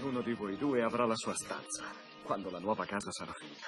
Ognuno di voi due avrà la sua stanza, quando la nuova casa sarà finita.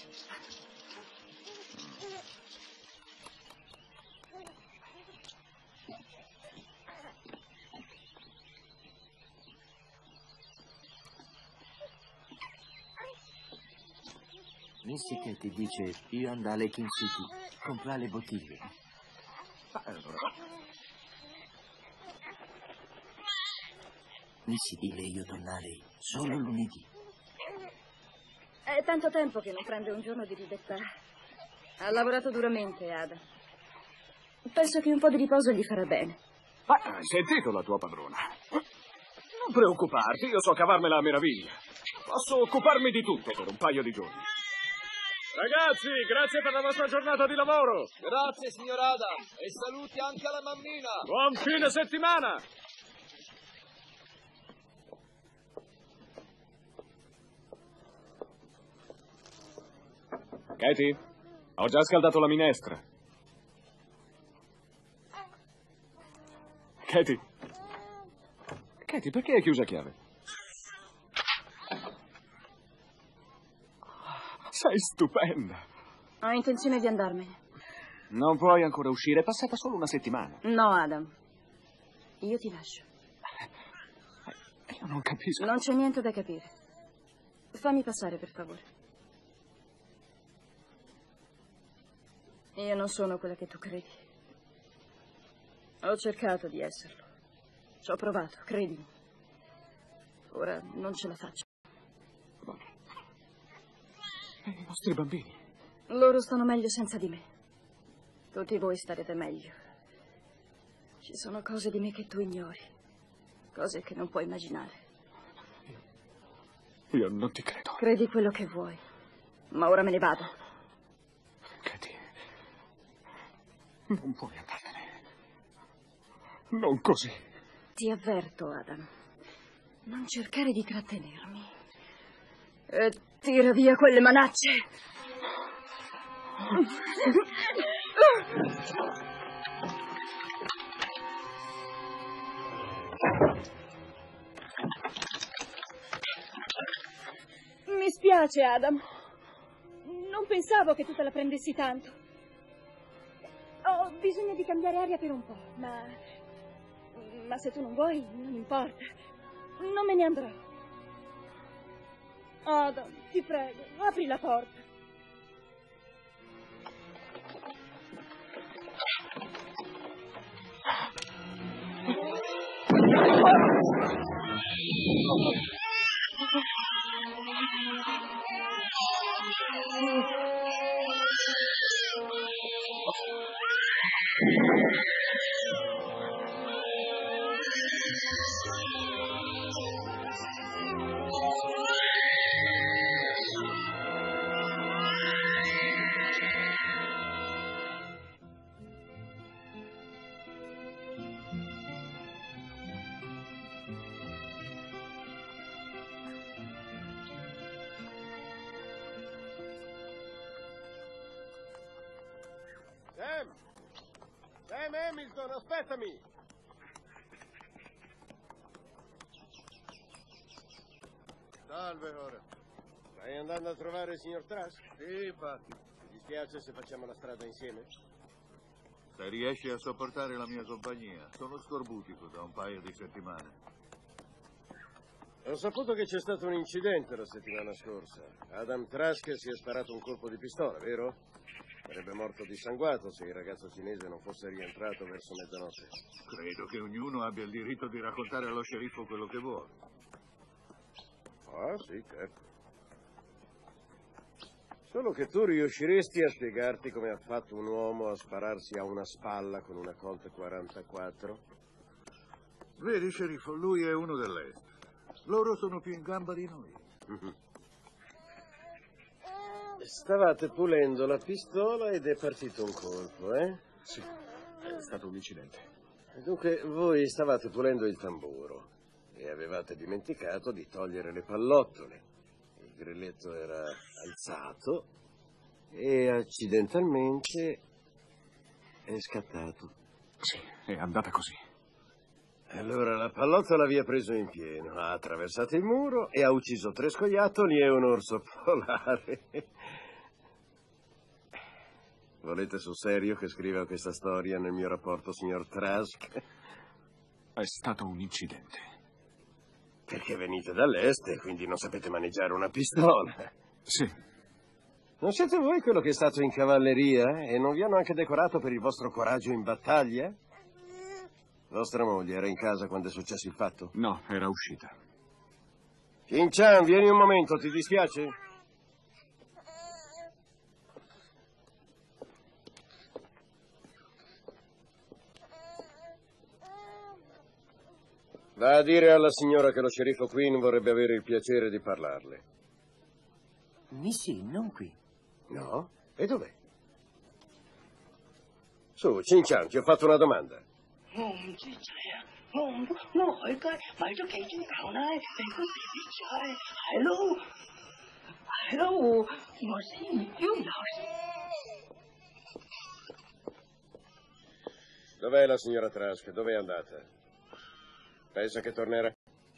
Missy Katie dice io andare a Lake City, comprare le bottiglie. Allora. Missy dile io tornare solo lunedì. È tanto tempo che non prende un giorno di libertà. Ha lavorato duramente, Ada. Penso che un po' di riposo gli farà bene. Ma hai sentito la tua padrona? Non preoccuparti, io so cavarmela a meraviglia. Posso occuparmi di tutto per un paio di giorni. Ragazzi, grazie per la vostra giornata di lavoro. Grazie, signor Ada. E saluti anche alla mammina. Buon fine settimana. Katie, ho già scaldato la minestra. Katie, perché hai chiuso a chiave? Sei stupenda. Ho intenzione di andarmene. Non puoi ancora uscire, è passata solo una settimana. No, Adam. Io ti lascio. Io non capisco. Non c'è niente da capire. Fammi passare, per favore. Io non sono quella che tu credi. Ho cercato di esserlo. Ci ho provato, credimi. Ora non ce la faccio. E i nostri bambini? Loro stanno meglio senza di me. Tutti voi starete meglio. Ci sono cose di me che tu ignori. Cose che non puoi immaginare. Io non ti credo. Credi quello che vuoi. Ma ora me ne vado. Katie, non puoi andartene. Non così. Ti avverto, Adam. Non cercare di trattenermi. E tira via quelle manacce. Mi spiace, Adam. Non pensavo che tu te la prendessi tanto. Ho bisogno di cambiare aria per un po', ma se tu non vuoi, non importa. Non me ne andrò. Adam, ti prego, apri la porta. Sam Hamilton, aspettami! Salve, ora. Stai andando a trovare il signor Trask? Sì, infatti. Ti dispiace se facciamo la strada insieme? Se riesci a sopportare la mia compagnia, sono scorbutico da un paio di settimane. Ho saputo che c'è stato un incidente la settimana scorsa. Adam Trask si è sparato un colpo di pistola, vero? Sarebbe morto dissanguato se il ragazzo cinese non fosse rientrato verso mezzanotte. Credo che ognuno abbia il diritto di raccontare allo sceriffo quello che vuole. Ah, sì, certo. Solo che tu riusciresti a spiegarti come ha fatto un uomo a spararsi a una spalla con una Colt 44? Vedi, sceriffo, lui è uno dell'Est. Loro sono più in gamba di noi. Stavate pulendo la pistola ed è partito un colpo, eh? Sì, è stato un incidente. Dunque, voi stavate pulendo il tamburo e avevate dimenticato di togliere le pallottole. Il grilletto era alzato e accidentalmente è scattato. Sì, è andata così. Allora, la pallottola vi ha preso in pieno, ha attraversato il muro e ha ucciso 3 scoiattoli e un orso polare. Volete sul serio che scriva questa storia nel mio rapporto, signor Trask? È stato un incidente. Perché venite dall'est e quindi non sapete maneggiare una pistola. Sì. Non siete voi quello che è stato in cavalleria e non vi hanno anche decorato per il vostro coraggio in battaglia? Vostra moglie era in casa quando è successo il fatto? No, era uscita. Shin-chan, vieni un momento, ti dispiace? Va a dire alla signora che lo sceriffo Queen vorrebbe avere il piacere di parlarle. Missy, non qui. No? E dov'è? Su, Shin-chan, ti ho fatto una domanda. Dov'è la signora Trask? Dove è andata? Pensa che tornerà?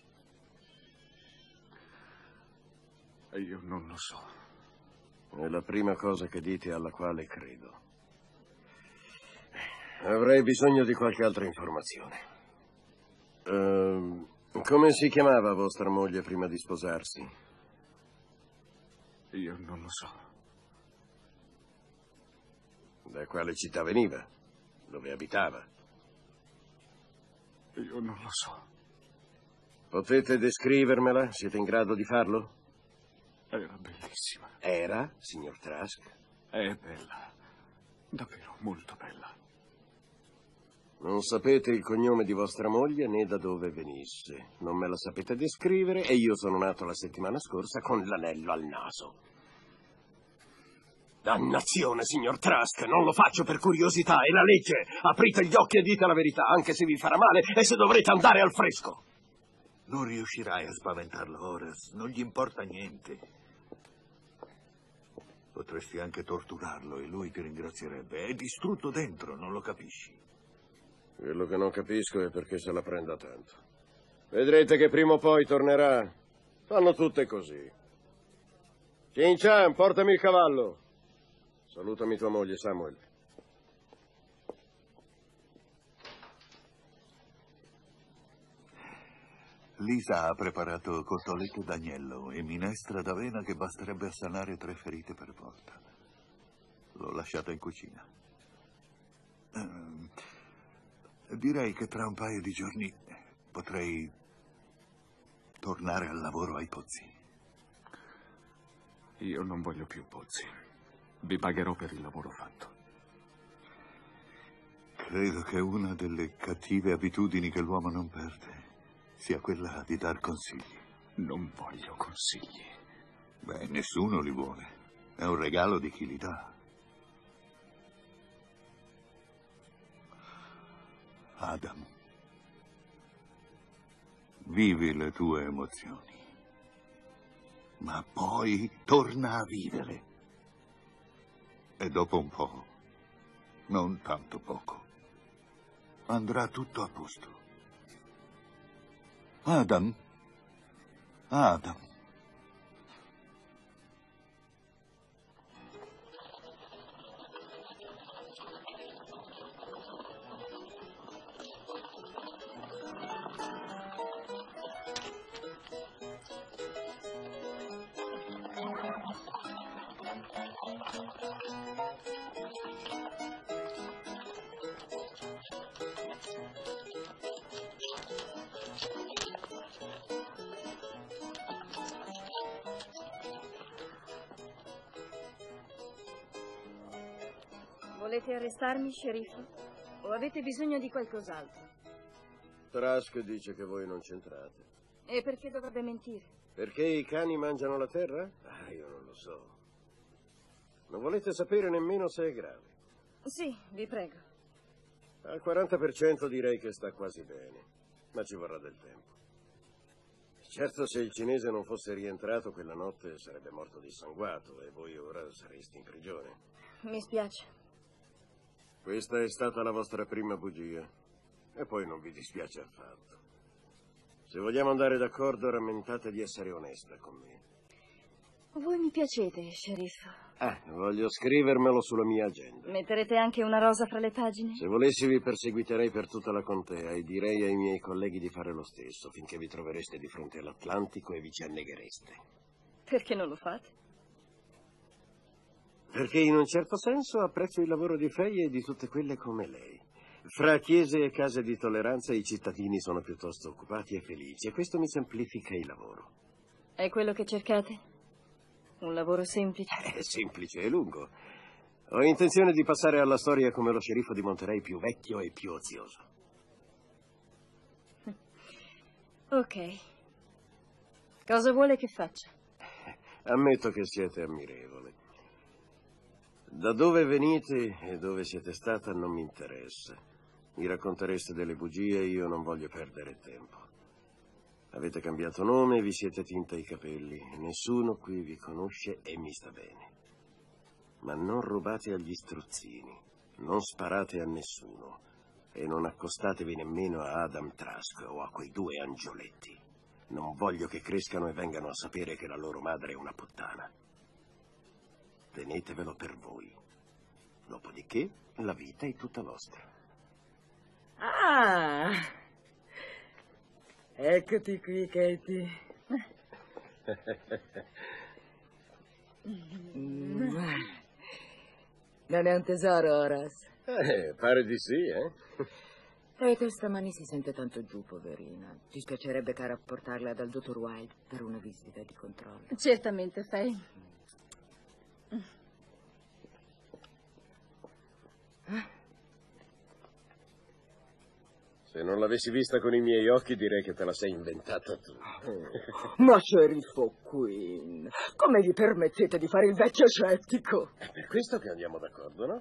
Io non lo so. È la prima cosa che dite alla quale credo. Avrei bisogno di qualche altra informazione. Come si chiamava vostra moglie prima di sposarsi? Io non lo so. Da quale città veniva? Dove abitava? Io non lo so. Potete descrivermela? Siete in grado di farlo? Era bellissima. Era, signor Trask? È bella. Davvero molto bella. Non sapete il cognome di vostra moglie né da dove venisse. Non me la sapete descrivere e io sono nato la settimana scorsa con l'anello al naso. Dannazione, signor Trask, non lo faccio per curiosità, è la legge. Aprite gli occhi e dite la verità, anche se vi farà male e se dovrete andare al fresco. Non riuscirai a spaventarlo, Horace. Non gli importa niente. Potresti anche torturarlo e lui ti ringrazierebbe. È distrutto dentro, non lo capisci. Quello che non capisco è perché se la prenda tanto. Vedrete che prima o poi tornerà. Fanno tutte così. Shin-chan, portami il cavallo. Salutami tua moglie, Samuel. Lisa ha preparato cotolette d'agnello e minestra d'avena che basterebbe a sanare 3 ferite per volta. L'ho lasciata in cucina. Direi che tra un paio di giorni potrei tornare al lavoro ai pozzi. Io non voglio più pozzi. Vi pagherò per il lavoro fatto. Credo che una delle cattive abitudini che l'uomo non perde sia quella di dar consigli. Non voglio consigli. Beh, nessuno li vuole. È un regalo di chi li dà. Adam, vivi le tue emozioni, ma poi torna a vivere. E dopo un po', non tanto poco, andrà tutto a posto. Adam, Adam. Volete arrestarmi, sceriffo? O avete bisogno di qualcos'altro? Trask dice che voi non c'entrate. E perché dovrebbe mentire? Perché i cani mangiano la terra? Ah, io non lo so. Non volete sapere nemmeno se è grave? Sì, vi prego. Al 40% direi che sta quasi bene, ma ci vorrà del tempo. Certo, se il cinese non fosse rientrato quella notte sarebbe morto dissanguato e voi ora sareste in prigione. Mi spiace. Questa è stata la vostra prima bugia. E poi non vi dispiace affatto. Se vogliamo andare d'accordo, rammentate di essere onesta con me. Voi mi piacete, sceriffo. Voglio scrivermelo sulla mia agenda. Metterete anche una rosa fra le pagine? Se volessi vi perseguiterei per tutta la contea e direi ai miei colleghi di fare lo stesso, finché vi trovereste di fronte all'Atlantico e vi ci anneghereste. Perché non lo fate? Perché in un certo senso apprezzo il lavoro di Faye e di tutte quelle come lei. Fra chiese e case di tolleranza i cittadini sono piuttosto occupati e felici e questo mi semplifica il lavoro. È quello che cercate? Un lavoro semplice? È semplice e lungo. Ho intenzione di passare alla storia come lo sceriffo di Monterey più vecchio e più ozioso. Ok. Cosa vuole che faccia? Ammetto che siete ammirevole. Da dove venite e dove siete stata non mi interessa. Mi raccontereste delle bugie e io non voglio perdere tempo. Avete cambiato nome e vi siete tinta i capelli. Nessuno qui vi conosce e mi sta bene. Ma non rubate agli strozzini, non sparate a nessuno e non accostatevi nemmeno a Adam Trask o a quei due angioletti. Non voglio che crescano e vengano a sapere che la loro madre è una puttana. Tenetevelo per voi. Dopodiché la vita è tutta vostra. Ah! Eccoti qui, Katie. Non è un tesoro, Horace? Pare di sì, E stamani si sente tanto giù, poverina. Ti spiacerebbe, cara, portarla dal dottor Wilde per una visita di controllo? Certamente, Faye. Se non l'avessi vista con i miei occhi direi che te la sei inventata tu. Ma sceriffo Quinn, come gli permettete di fare il vecchio scettico? È per questo che andiamo d'accordo, no?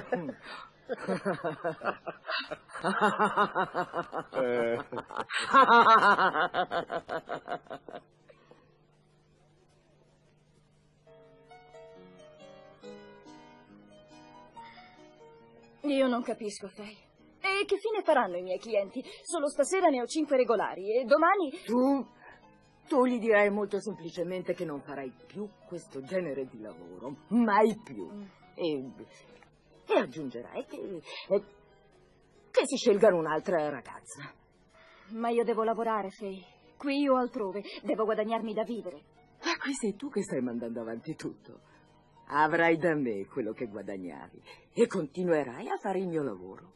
Io non capisco, Faye. E che fine faranno i miei clienti? Solo stasera ne ho 5 regolari e domani... Tu gli dirai molto semplicemente che non farai più questo genere di lavoro. Mai più. E aggiungerai che si scelgano un'altra ragazza. Ma io devo lavorare, Faye. Qui o altrove. Devo guadagnarmi da vivere. Ma qui sei tu che stai mandando avanti tutto. Avrai da me quello che guadagnavi e continuerai a fare il mio lavoro.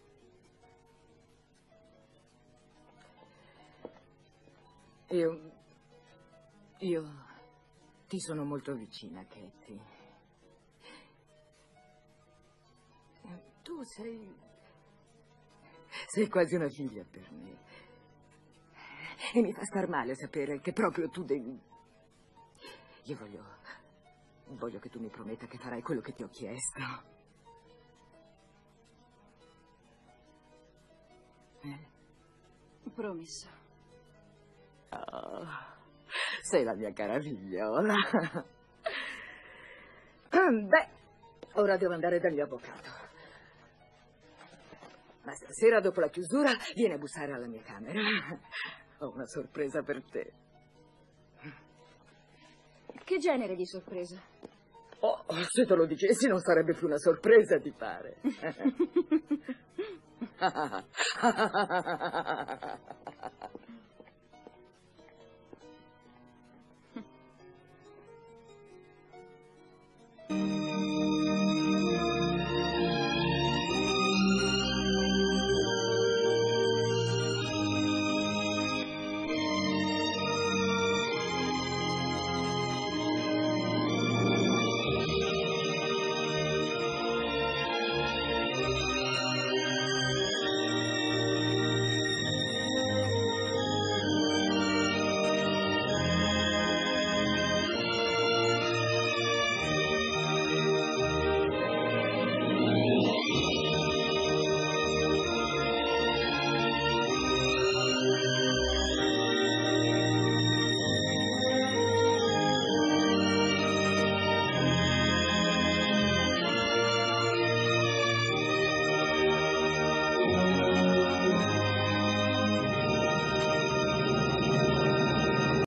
Io ti sono molto vicina, Katie. Tu sei quasi una figlia per me. E mi fa star male sapere che proprio tu devi... Io voglio che tu mi prometta che farai quello che ti ho chiesto. Promesso. Oh, sei la mia cara figliola. Beh, ora devo andare dal mio avvocato. Ma stasera, dopo la chiusura, vieni a bussare alla mia camera. Ho una sorpresa per te. Che genere di sorpresa? Oh, se te lo dicessi non sarebbe più una sorpresa, ti pare.